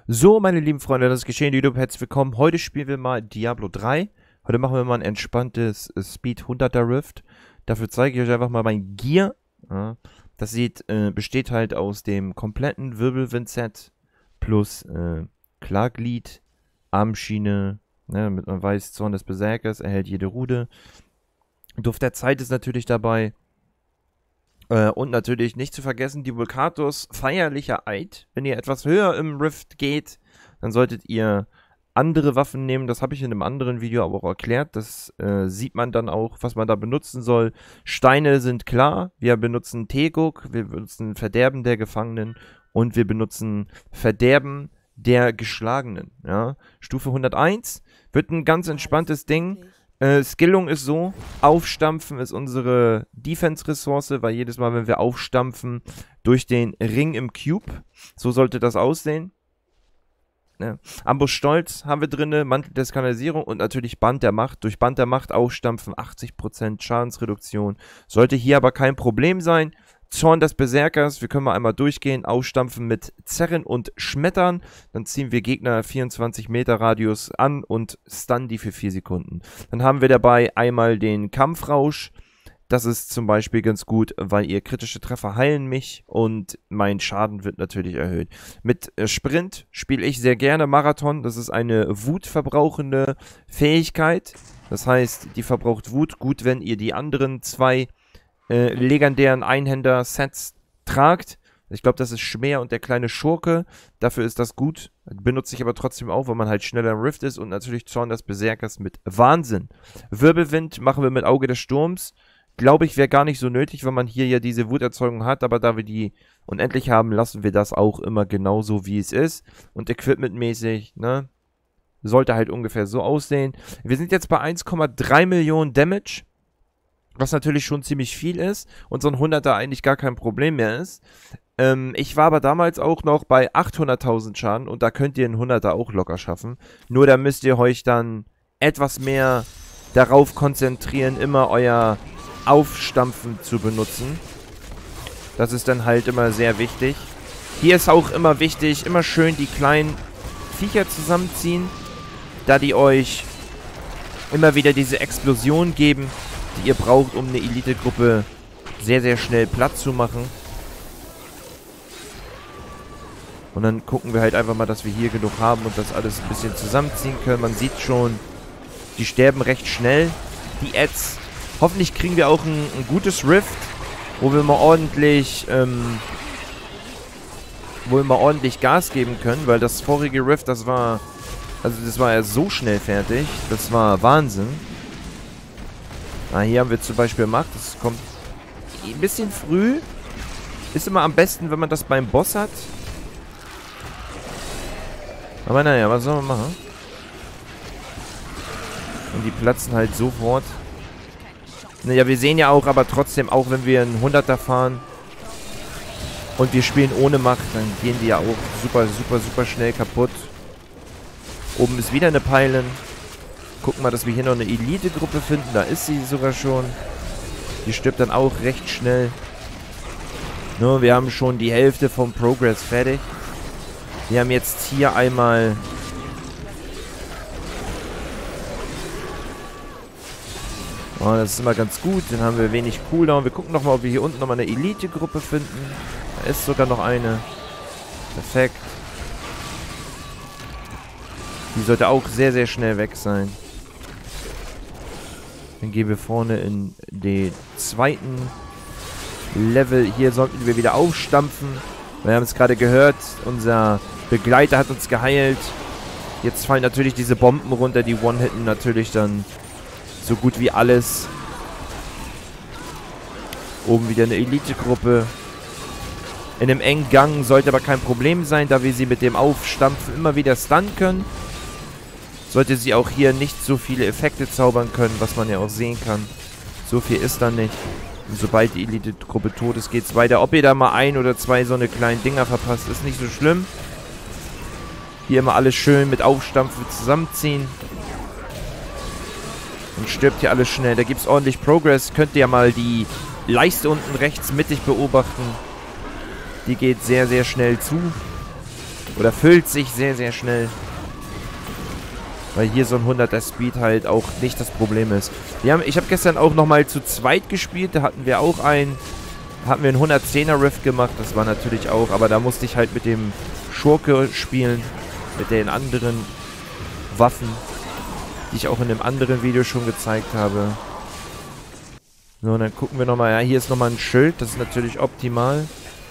So, meine lieben Freunde, das ist geschehen, YouTube, herzlich willkommen. Heute spielen wir mal Diablo 3. Heute machen wir mal ein entspanntes Speed 100er Rift. Dafür zeige ich euch einfach mal mein Gear. Ja, das besteht halt aus dem kompletten Wirbelwind-Set plus Klarglied, Armschiene, ne, damit man weiß, Zorn des Berserkers, erhält jede Rude. Duft der Zeit ist natürlich dabei. Und natürlich nicht zu vergessen, die Vulkatos feierlicher Eid. Wenn ihr etwas höher im Rift geht, dann solltet ihr andere Waffen nehmen. Das habe ich in einem anderen Video aber auch erklärt. Das sieht man dann auch, was man da benutzen soll. Steine sind klar. Wir benutzen Teguk, wir benutzen Verderben der Gefangenen und wir benutzen Verderben der Geschlagenen. Ja? Stufe 101 wird ein ganz entspanntes Ding. Skillung ist so, Aufstampfen ist unsere Defense-Ressource, weil jedes Mal, wenn wir aufstampfen, durch den Ring im Cube, so sollte das aussehen. Ja. Ambush Stolz haben wir drin, Mantel der Skandalisierung und natürlich Band der Macht. Durch Band der Macht aufstampfen, 80% Schadensreduktion. Sollte hier aber kein Problem sein. Zorn des Berserkers, wir können mal einmal durchgehen, aufstampfen mit Zerren und Schmettern, dann ziehen wir Gegner 24 Meter Radius an und stunnen die für 4 Sekunden. Dann haben wir dabei einmal den Kampfrausch, das ist zum Beispiel ganz gut, weil ihr kritische Treffer heilen mich und mein Schaden wird natürlich erhöht. Mit Sprint spiele ich sehr gerne Marathon, das ist eine wutverbrauchende Fähigkeit, das heißt, die verbraucht Wut, gut, wenn ihr die anderen 2 legendären Einhänder-Sets tragt. Ich glaube, das ist Schmäher und der kleine Schurke. Dafür ist das gut. Benutze ich aber trotzdem auch, weil man halt schneller im Rift ist. Und natürlich Zorn des Berserkers mit Wahnsinn. Wirbelwind machen wir mit Auge des Sturms. Glaube ich, wäre gar nicht so nötig, weil man hier ja diese Wuterzeugung hat. Aber da wir die unendlich haben, lassen wir das auch immer genauso, wie es ist. Und equipmentmäßig, ne? Sollte halt ungefähr so aussehen. Wir sind jetzt bei 1,3 Millionen Damage. Was natürlich schon ziemlich viel ist und so ein 100er eigentlich gar kein Problem mehr ist. Ich war aber damals auch noch bei 800.000 Schaden und da könnt ihr einen 100er auch locker schaffen. Nur da müsst ihr euch dann etwas mehr darauf konzentrieren, immer euer Aufstampfen zu benutzen. Das ist dann halt immer sehr wichtig. Hier ist auch immer wichtig, immer schön die kleinen Viecher zusammenziehen, da die euch immer wieder diese Explosion geben, die ihr braucht, um eine Elite-Gruppe sehr, sehr schnell platt zu machen. Und dann gucken wir halt einfach mal, dass wir hier genug haben und das alles ein bisschen zusammenziehen können. Man sieht schon, die sterben recht schnell, die Ads. Hoffentlich kriegen wir auch ein gutes Rift, wo wir mal ordentlich, Gas geben können, weil das vorige Rift, das war ja so schnell fertig. Das war Wahnsinn. Hier haben wir zum Beispiel Macht, das kommt ein bisschen früh. Ist immer am besten, wenn man das beim Boss hat. Aber naja, was soll man machen? Und die platzen halt sofort. Naja, wir sehen ja auch, aber trotzdem, auch wenn wir einen 100er fahren und wir spielen ohne Macht, dann gehen die ja auch super, super, super schnell kaputt. Oben ist wieder eine Pylon. Gucken wir mal, dass wir hier noch eine Elite-Gruppe finden. Da ist sie sogar schon. Die stirbt dann auch recht schnell. Nur, wir haben schon die Hälfte vom Progress fertig. Wir haben jetzt hier einmal... Oh, das ist immer ganz gut. Dann haben wir wenig Cooldown. Wir gucken nochmal, ob wir hier unten nochmal eine Elite-Gruppe finden. Da ist sogar noch eine. Perfekt. Die sollte auch sehr, sehr schnell weg sein. Dann gehen wir vorne in den zweiten Level. Hier sollten wir wieder aufstampfen. Wir haben es gerade gehört. Unser Begleiter hat uns geheilt. Jetzt fallen natürlich diese Bomben runter. Die One-Hitten natürlich dann so gut wie alles. Oben wieder eine Elite-Gruppe. In einem engen Gang sollte aber kein Problem sein, da wir sie mit dem Aufstampfen immer wieder stunnen können. Sollte sie auch hier nicht so viele Effekte zaubern können, was man ja auch sehen kann. So viel ist da nicht. Und sobald die Elite-Gruppe tot ist, geht es weiter. Ob ihr da mal 1 oder 2 so eine kleinen Dinger verpasst, ist nicht so schlimm. Hier immer alles schön mit Aufstampfen zusammenziehen. Und stirbt hier alles schnell. Da gibt es ordentlich Progress. Könnt ihr ja mal die Leiste unten rechts mittig beobachten. Die geht sehr, sehr schnell zu. Oder füllt sich sehr, sehr schnell. Weil hier so ein 100er Speed halt auch nicht das Problem ist. Ich habe gestern auch nochmal zu zweit gespielt. Da hatten wir auch einen 110er Rift gemacht. Das war natürlich auch, aber da musste ich halt mit dem Schurke spielen. Mit den anderen Waffen, die ich auch in einem anderen Video schon gezeigt habe. So, und dann gucken wir nochmal. Ja, hier ist nochmal ein Schild. Das ist natürlich optimal.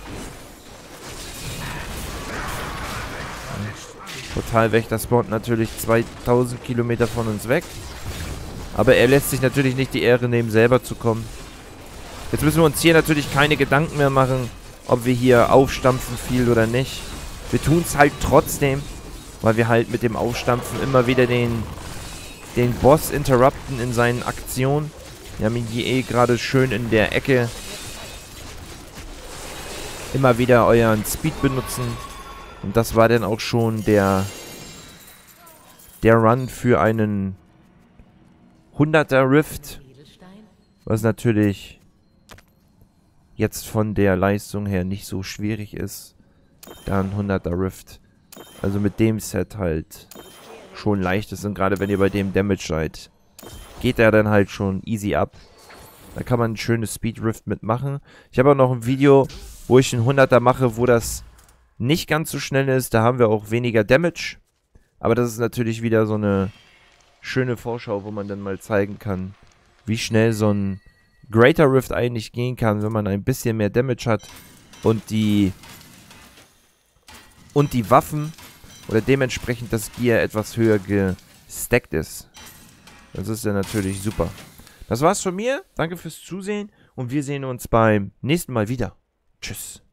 Total weg. Das spawnt natürlich 2000 Kilometer von uns weg. Aber er lässt sich natürlich nicht die Ehre nehmen, selber zu kommen. Jetzt müssen wir uns hier natürlich keine Gedanken mehr machen, ob wir hier aufstampfen viel oder nicht. Wir tun es halt trotzdem, weil wir halt mit dem Aufstampfen immer wieder den Boss interrupten in seinen Aktionen. Wir haben ihn hier gerade schön in der Ecke. Immer wieder euren Speed benutzen. Und das war dann auch schon der Run für einen 100er Rift. Was natürlich jetzt von der Leistung her nicht so schwierig ist. Da ein 100er Rift. Also mit dem Set halt schon leicht ist. Und gerade wenn ihr bei dem Damage seid, geht er dann halt schon easy ab. Da kann man ein schönes Speed Rift mitmachen. Ich habe auch noch ein Video, wo ich einen 100er mache, wo das nicht ganz so schnell ist. Da haben wir auch weniger Damage. Aber das ist natürlich wieder so eine schöne Vorschau, wo man dann mal zeigen kann, wie schnell so ein Greater Rift eigentlich gehen kann, wenn man ein bisschen mehr Damage hat und die Waffen oder dementsprechend das Gear etwas höher gestackt ist. Das ist ja natürlich super. Das war's von mir. Danke fürs Zusehen und wir sehen uns beim nächsten Mal wieder. Tschüss.